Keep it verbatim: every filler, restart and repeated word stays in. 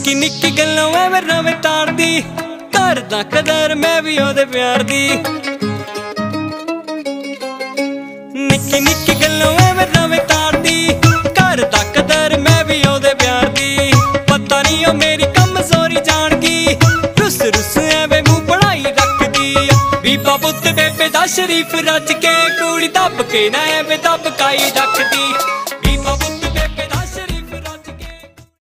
निक्की निक्की गल्लों एवें रवे तारदी, करदा कदर मैं भी ओदे प्यार दी। निक्की निक्की गल्लों एवें रवे तारदी, करदा कदर मैं भी ओदे प्यार दी। पता नहीं ओ मेरी कमजोरी जान गई, रुस रुस एवें मुंह बनाई रखदी। बीबा पुत्त बेबे दा शरीफ रज के, कुड़ी दब के ना एवें दबकाई रखदी।